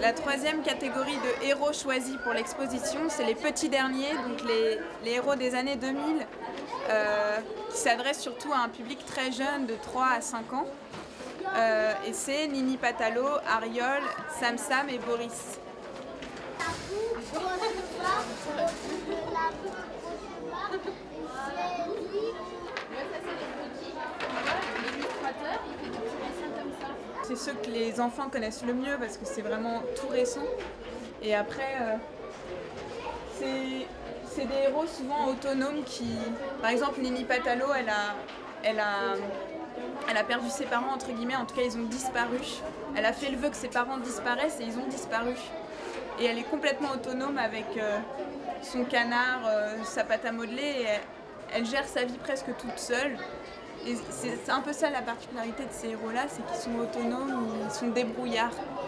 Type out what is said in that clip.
La troisième catégorie de héros choisis pour l'exposition, c'est les petits derniers, donc les héros des années 2000, qui s'adressent surtout à un public très jeune de 3 à 5 ans. Et c'est Nini Patalo, Ariol, Sam Sam et Boris. C'est ceux que les enfants connaissent le mieux parce que c'est vraiment tout récent. Et après, c'est des héros souvent autonomes qui... Par exemple, Nini Patalo, elle a perdu ses parents, entre guillemets, en tout cas ils ont disparu. Elle a fait le vœu que ses parents disparaissent et ils ont disparu. Et elle est complètement autonome avec son canard, sa pâte à modeler, et elle gère sa vie presque toute seule. Et c'est un peu ça la particularité de ces héros-là, c'est qu'ils sont autonomes, ils sont débrouillards.